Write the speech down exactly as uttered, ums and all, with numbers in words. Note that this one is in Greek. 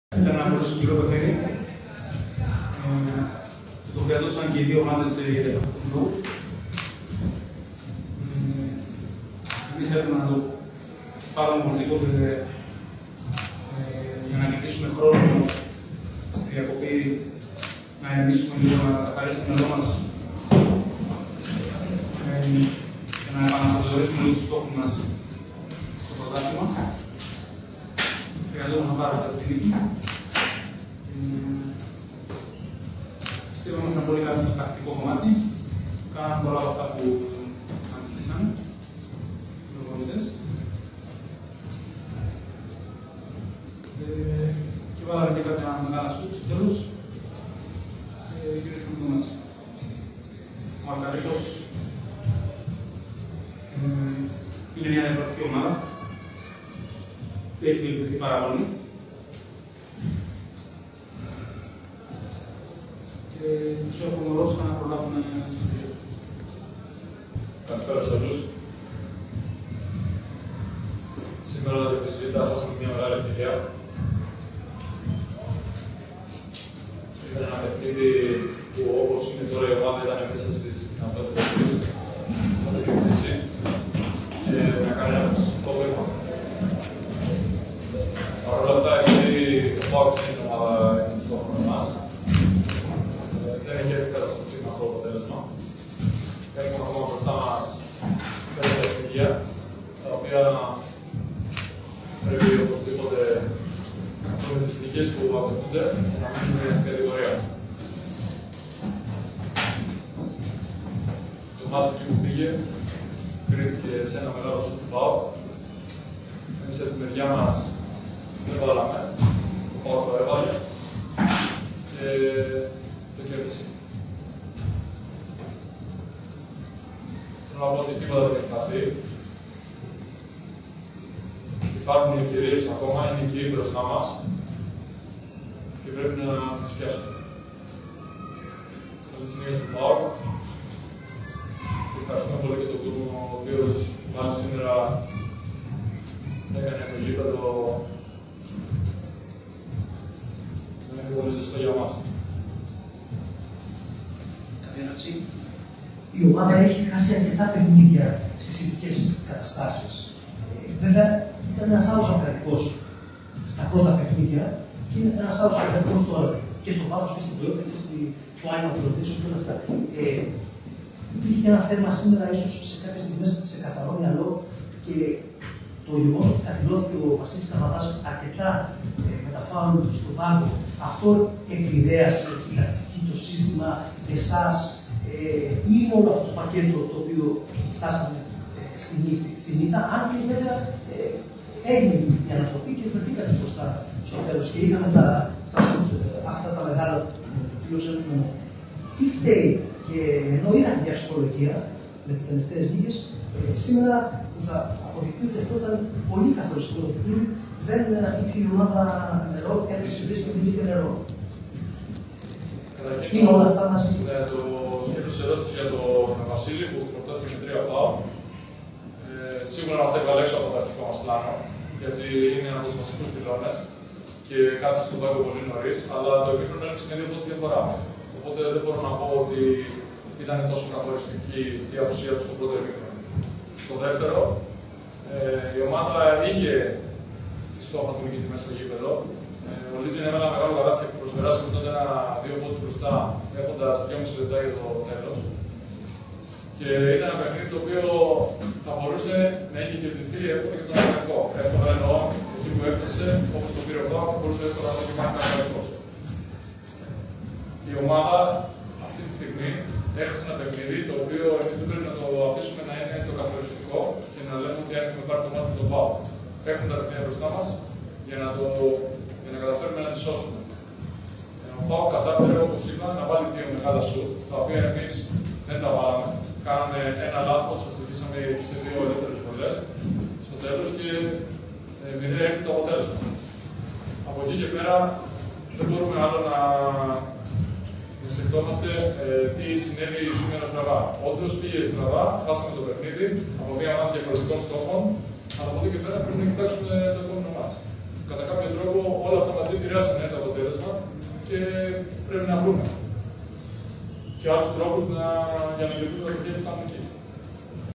Ήταν ένα πολύ σκληρό παιχνίδι. Ε, το χρειαζόταν και οι δύο ομάδες για διαφορετικούς λόγους. Ε, εμείς έπρεπε να το πάρουμε οπωσδήποτε ε, για να κερδίσουμε χρόνο στη διακοπή, να ενδύσουμε λίγο, να καθαρίσουμε το μυαλό μας ε, και να επαναπροσδιορίσουμε λίγο τους στόχους μας στο πρωτάθλημα. Χρειαζόμαστε πάρα πολλά στη νίκη. Πιστεύω ότι ήμασταν πολύ καλοί στο τακτικό κομμάτι. Κάναμε πολλά από αυτά που μας ζητήσανε οι προπονητές. Ε, και βάλαμε και κάποια μεγάλα σουτ στο τέλος. Και κερδίσαμε το μάτς. Ο Αλκαρίκος ε, είναι μια διαφορετική ομάδα. Έχει βελτιωθεί πάρα πολύ. Και τους έχουμε ορώσει να προλάβουμε στο τρίτο. Καλησπέρα σε όλους. Σήμερα το Β' χάσαμε μια μεγάλη ευκαιρία. Ήταν ένα παιχνίδι που όπως είναι τώρα η ομάδα ήταν μέσα στις δυνατότητες της να το κερδίσει και να κάνει ένα φυσικό βήμα. Παρ' όλα αυτά, επειδή ο ΠΑΟΚ είναι η ομάδα είναι στο χρόνο μας, δεν έχει έρθει καταστροφή με αυτό το αποτέλεσμα. Έχουμε ακόμα μπροστά μας πέντε παιχνίδια, τα οποία πρέπει οπωσδήποτε να βρούμε τις νίκες που απαιτούνται να μείνουμε στην κατηγορία. Το μάτσο εκεί που πήγε κρίθηκε σε ένα μεγάλο σουτ του ΠΑΟΚ. Εμείς από τη μεριά μας δεν βάλαμε, το ΠΑΟΚ το έβαλε και το κέρδισε. Θέλω να πω ότι τίποτα δεν έχει χαθεί. Υπάρχουν οι ευκαιρίες ακόμα, είναι εκεί μπροστά μας και πρέπει να τις πιάσουμε. Καλή συνέχεια στον ΠΑΟΚ και ευχαριστούμε πολύ και τον κόσμο ο οποίος πάλι σήμερα έκανε το γήπεδο να είναι πολύ ζεστό για μας. Η ομάδα έχει χάσει αρκετά παιχνίδια στις ειδικές καταστάσεις. Ε, βέβαια, ήταν ένας άλλος ακρατικός στα πρώτα παιχνίδια και είναι ένας άλλος ακρατικός τώρα. Και στο βάθος και στην ποιότητα και στο άνοιγμα του ρωτήσεων και όλα αυτά. Ε, υπήρχε και ένα θέμα σήμερα, ίσως σε κάποιες στιγμές, σε καθαρό μυαλό και το γεγονός ότι καθυλώθηκε ο Βασίλης Καβαδάς αρκετά ε, με τα φάουλ στον πάγκο. Αυτό επηρέασε η τακτική, το σύστημα, εσάς. Ε, είναι όλο αυτό το πακέτο το οποίο φτάσαμε ε, στην, στην ήττα, αν και βέβαια ε, έγινε η ανατροπή και βρεθήκατε μπροστά στο τέλος και είχαμε τα, τα σουτ, αυτά τα μεγάλα φιλοξενούμενα. Τι φταίει, και ενώ είχαμε μια ψυχολογία με τις τελευταίες νίκες, ε, σήμερα που θα αποδειχθεί ότι αυτό ήταν πολύ καθοριστικό το παιχνίδι, δεν είπε η ομάδα νερό, έθεσε βρίσκεται και δεν νερό. Είναι όλα αυτά μαζί. Ναι, το σχέδιο της ερώτησης για τον Βασίλη που φορτώθηκε με τρία φάουλ. Ε, σίγουρα μας έβγαλε έξω από το αρχικό μας πλάνο, γιατί είναι ένα από τους βασικούς πυλώνες και κάθισε στον πάγκο πολύ νωρίς, αλλά το επίχρονο είναι μια δύο πόντους διαφορά. Οπότε δεν μπορώ να πω ότι ήταν τόσο καθοριστική η απουσία του στο πρώτο επίχρονο. Στο δεύτερο, ε, η ομάδα είχε στόχο του νικητή μέσα στο γήπεδο. Ε, ο Λίτζιν έβαλε ένα μεγάλο καλάθι και προσπεράσαμε τότε ένα δύο πόντους μπροστά, έχοντας δυόμισι λεπτά για το τέλος. Και ήταν ένα παιχνίδι το οποίο θα μπορούσε να είχε κερδιθεί εύκολα και τον Ολυμπιακό. Εύκολα εννοώ, εκεί που έφτασε, όπως το πήρε ο ΠΑΟΚ, θα μπορούσε εύκολα να το κάνει κανένα. Η ομάδα αυτή τη στιγμή έχασε ένα παιχνίδι το οποίο εμείς δεν πρέπει να το αφήσουμε να είναι το καθοριστικό και να λέμε ότι αν έχουμε πάρει το μάτι με τον ΠΑΟΚ. Έχουμε τα παιχνίδια μπροστά μας για να, το, για να καταφέρουμε να τη σώσουμε. Ο ΠΑΟΚ κατάφερε, όπως είπα, να βάλει δύο μεγάλα σουτ, τα οποία εμείς δεν τα βάλαμε. Κάναμε ένα λάθος, αστοχήσαμε σε δύο ελεύθερες βολές στο τέλος και ε, μοιραία έρθει το αποτέλεσμα. Από εκεί και πέρα δεν μπορούμε άλλο να, να σκεφτόμαστε ε, τι συνέβη σήμερα στραβά. Όντως πήγε στραβά, χάσαμε το παιχνίδι από μια ομάδα διαφορετικών στόχων, αλλά από εκεί και πέρα πρέπει να κοιτάξουμε το επόμενο μας. Κατά κάποιο τρόπο όλα αυτά μαζί επηρεάσει ναι, το αποτέλεσμα και πρέπει να βρούμε και άλλους τρόπους να, για να κερδίσουμε το παιχνίδι που φτάνουμε εκεί.